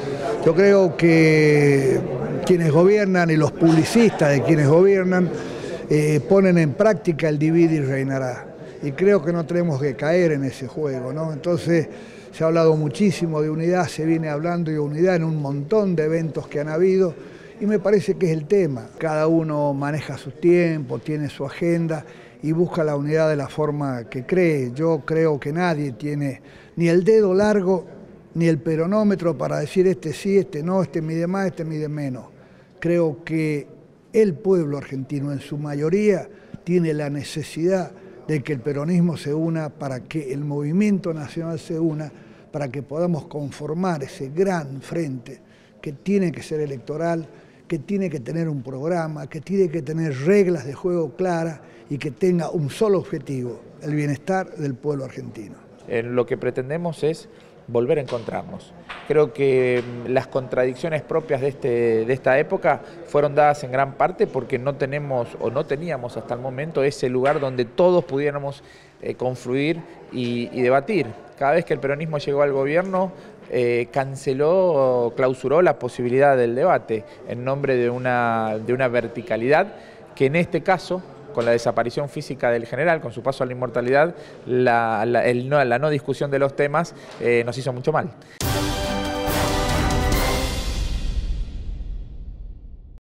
Yo creo que quienes gobiernan y los publicistas de quienes gobiernan ponen en práctica el divide y reinará. Y creo que no tenemos que caer en ese juego, ¿no? Entonces se ha hablado muchísimo de unidad, se viene hablando de unidad en un montón de eventos que han habido y me parece que es el tema. Cada uno maneja su tiempo, tiene su agenda y busca la unidad de la forma que cree. Yo creo que nadie tiene ni el dedo largo ni el peronómetro para decir este sí, este no, este mide más, este mide menos. Creo que el pueblo argentino en su mayoría tiene la necesidad de que el peronismo se una, para que el movimiento nacional se una, para que podamos conformar ese gran frente que tiene que ser electoral, que tiene que tener un programa, que tiene que tener reglas de juego claras y que tenga un solo objetivo, el bienestar del pueblo argentino. Lo que pretendemos es volver a encontrarnos. Creo que las contradicciones propias de esta época fueron dadas en gran parte porque no tenemos o no teníamos hasta el momento ese lugar donde todos pudiéramos confluir y debatir. Cada vez que el peronismo llegó al gobierno, canceló o clausuró la posibilidad del debate en nombre de una verticalidad que en este caso, con la desaparición física del general, con su paso a la inmortalidad, la no discusión de los temas nos hizo mucho mal.